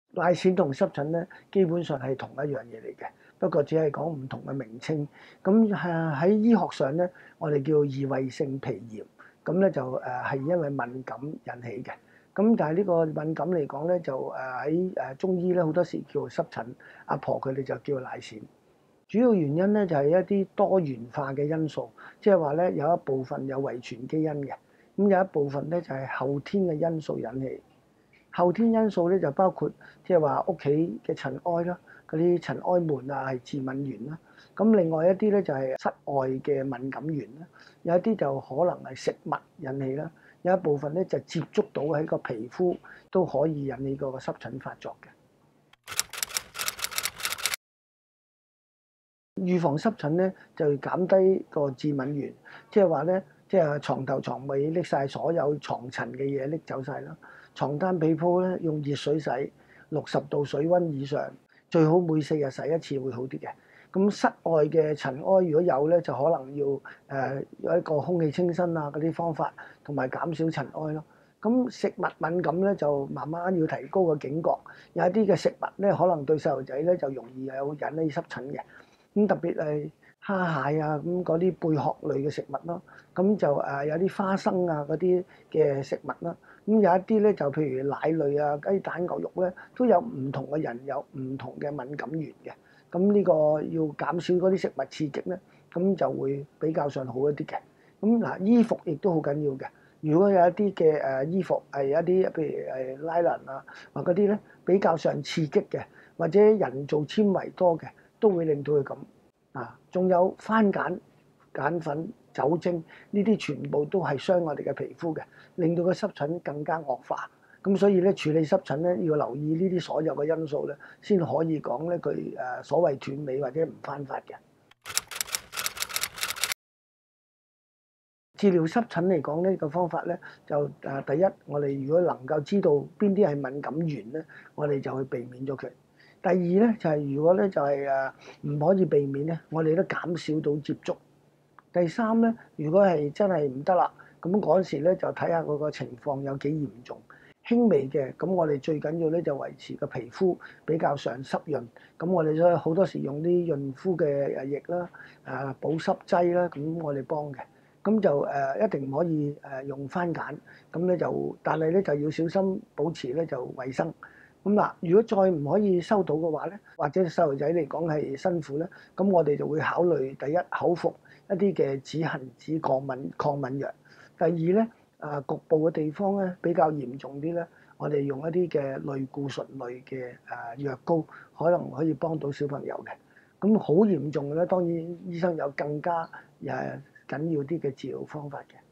賴癬同濕疹咧，基本上係同一樣嘢嚟嘅，不過只係講唔同嘅名稱。咁喺醫學上咧，我哋叫異位性皮炎，咁咧就係因為敏感引起嘅。咁但係呢個敏感嚟講咧，就喺中醫咧好多時叫濕疹，阿婆佢哋就叫賴癬。主要原因咧就係一啲多元化嘅因素，即係話咧有一部分有遺傳基因嘅，咁有一部分咧就係後天嘅因素引起。後天因素咧就包括即係話屋企嘅塵埃啦，嗰啲塵埃蟎啊係致敏源啦。咁另外一啲咧就係室外嘅敏感源啦，有一啲就可能係食物引起啦，有一部分咧就接觸到喺個皮膚都可以引起個濕疹發作嘅。預防濕疹咧就減低個致敏源，即係話咧，即係床頭床尾拎晒所有床塵嘅嘢拎走晒啦。床單被鋪咧用熱水洗，60度水溫以上，最好每4日洗一次會好啲嘅。咁室外嘅塵埃如果有咧，就可能要有一個空氣清新啊嗰啲方法，同埋減少塵埃咯。咁食物敏感咧就慢慢要提高個警覺，有一啲嘅食物咧可能對細路仔咧就容易有引起濕疹嘅。咁特別係蝦蟹啊，咁嗰啲貝殼類嘅食物咯，咁就有啲花生啊嗰啲嘅食物啦。咁有一啲咧就譬如奶類啊、雞蛋、牛肉咧，都有唔同嘅人有唔同嘅敏感源嘅。咁呢個要減少嗰啲食物刺激咧，咁就會比較上好一啲嘅。咁嗱，衣服亦都好緊要嘅。如果有一啲嘅衣服係一啲譬如拉蘭啊，或嗰啲咧比較上刺激嘅，或者人造纖維多嘅，都會令到佢咁啊。仲有番梘、梘粉、酒精呢啲全部都係傷我哋嘅皮膚嘅，令到個濕疹更加惡化。咁所以咧處理濕疹咧要留意呢啲所有嘅因素咧，先可以講咧佢所謂斷尾或者唔翻發嘅。治療濕疹嚟講呢個方法咧就第一，我哋如果能夠知道邊啲係敏感源咧，我哋就去避免咗佢。第二咧就係如果咧就係唔可以避免咧，我哋都減少到接觸。第三咧，如果係真係唔得啦，咁嗰時咧就睇下嗰個情況有幾嚴重。輕微嘅，咁我哋最緊要咧就維持個皮膚比較上濕潤。咁我哋所以好多時用啲潤膚嘅液啦、保濕劑啦，咁我哋幫嘅。咁就一定唔可以用番梘，咁咧就但係咧就要小心保持咧就衞生。咁嗱，如果再唔可以收到嘅話咧，或者細路仔嚟講係辛苦咧，咁我哋就會考慮第一口服一啲嘅止痕止抗敏藥。第二咧局部嘅地方咧比較嚴重啲咧，我哋用一啲嘅類固醇類嘅藥膏，可能可以幫到小朋友嘅。咁好嚴重嘅咧，當然醫生有更加緊要啲嘅治療方法嘅。